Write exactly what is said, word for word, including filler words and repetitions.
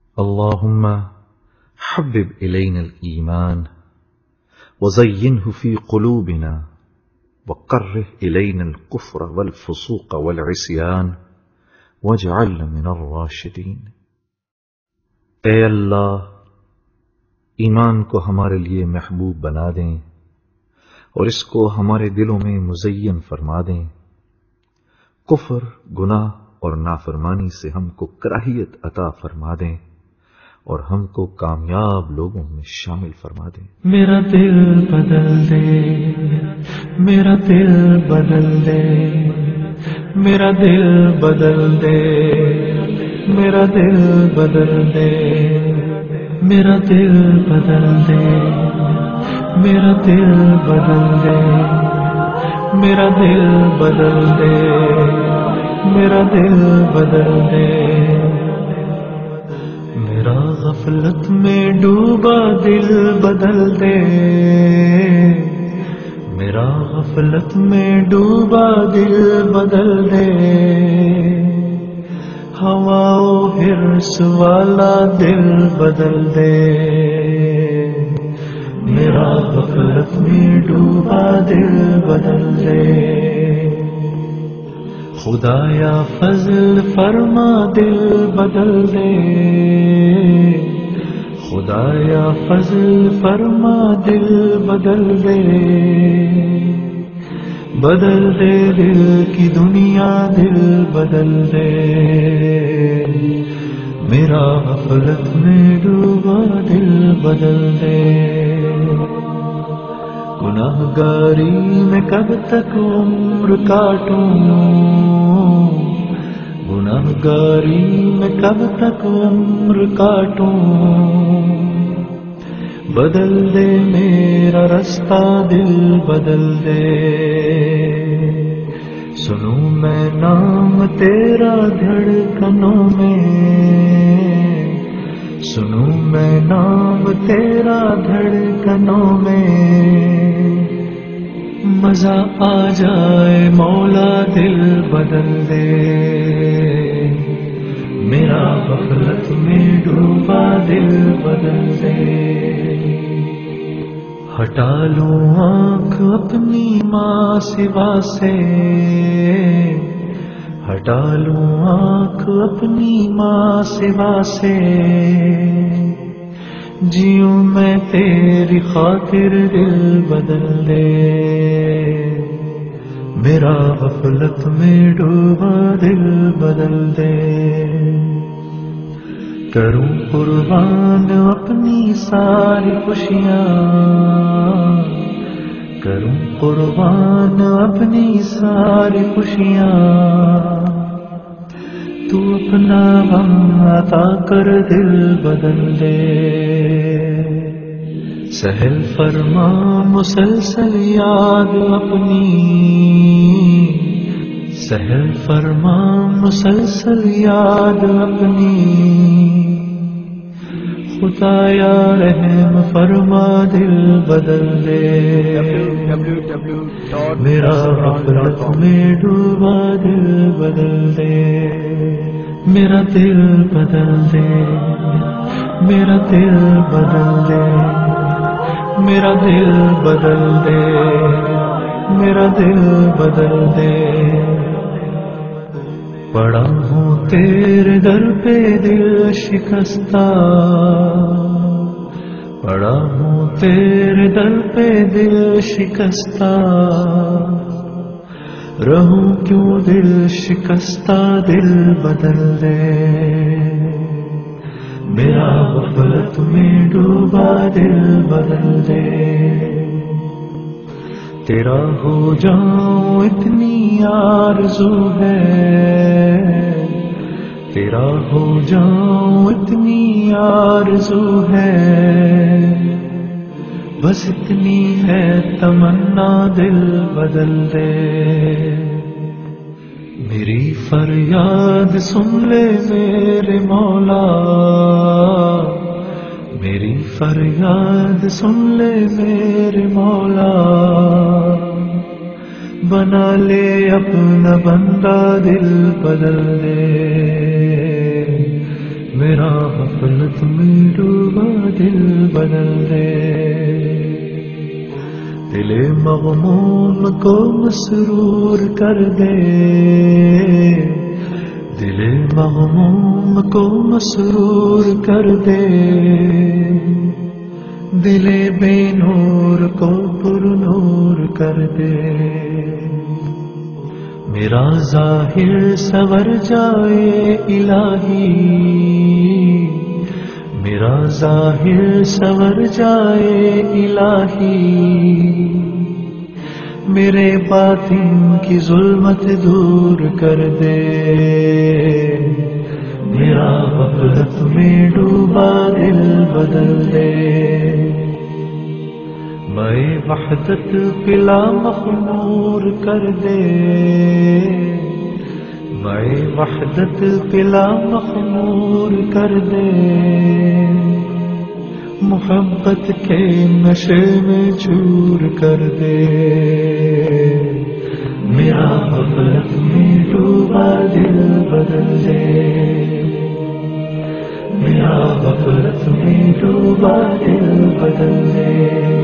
اللهم حبب إلينا الإيمان وزينه في قلوبنا وكره إلينا الكفر والفسوق والعصيان واجعلنا من الراشدين۔ اے اللہ، ایمان کو ہمارے لیے محبوب بنا دیں اور اس کو ہمارے دلوں میں مزین فرما دیں، کفر، گناہ اور نافرمانی سے ہم کو کراہیت عطا فرما دیں اور ہم کو کامیاب لوگوں میں شامل فرما دیں۔ میرا دل بدل دے، میرا دل بدل دے، میرا دل بدل دے، میرا دل بدل دے، میرا دل بدل دے، میرا دل بدل دے، میرا دل بدل دے، میرا دل بدل دے۔ میرا غفلت میں ڈوبا دل بدل دے، میرا غفلت میں ڈوبا دل بدل دے، ہوا و حرص والا دل بدل دے، میرا غفلت میں ڈوبا دل بدل دے۔ خدایا فضل فرما دل بدل دے، خدایا فضل فرما دل بدل دے، بدل دے دل کی دنیا دل بدل دے، میرا غفلت میں ڈوبا دل بدل دے۔ گناہ گاری میں کب تک عمر کاٹوں، گناہ گاری میں کب تک عمر کاٹوں، بدل دے میرا رستہ دل بدل دے، سنوں میں نام تیرا دھڑکنوں میں، سنوں میں نام تیرا دھڑکنوں میں، مزہ آ جائے مولا دل بدل دے، میرا غفلت میں ڈوبا دل بدل دے۔ ہٹا لوں آنکھ اپنی ماں سوا سے، ہٹا لوں آنکھ اپنی ماں سوا سے، جیوں میں تیری خاطر دل بدل دے، میرا غفلت میں ڈوبا دل بدل دے۔ کروں قربان اپنی ساری خوشیاں، کروں قربان اپنی ساری خوشیاں، تو اپنا غم عطا کر دل بدل دے، سہل فرما مسلسل یاد اپنی، سہل فرما مسلسل یاد اپنی، خدایا رحم فرما دل بدل دے، میرا غفلت میں ڈوبا دل بدل دے، میرا دل بدل دے، میرا دل بدل دے، میرا دل بدل دے، میرا دل بدل دے۔ پڑا ہوں تیرے در پہ دل شکستہ، پڑا ہوں تیرے در پہ دل شکستہ، رہوں کیوں دل شکستہ دل بدل دے، میرا غفلت میں ڈوبا دل بدل دے، تیرا ہو جاؤں اتنی آرزو ہے، تیرا ہو جاؤں اتنی آرزو ہے، بس اتنی ہے تمنا دل بدل دے، میری فریاد سن لے میرے مولا، میری فریاد سن لے میرے مولا، بنا لے اپنا بندہ دل بدل دے، میرا غفلت میں ڈوبا دل بدل دے، دل مغموم کو مسرور کر دے، دل مغموم کو مسرور کر دے، دل بے نور کو پر نور کر دے، میرا ظاہر سور جائے الہی، میرا ظاہر سور جائے الہی، میرے باطن کی ظلمت دور کر دے، میرا غفلت میں ڈوبا دل بدل دے، میں وحدت پلا مخمور کر دے، میں وحدت پلا مخمور کر دے، محبت کے نشے میں چور کر دے، میرا غفلت میں ڈوبا دل بدل دے، میرا غفلت میں ڈوبا دل بدل دے۔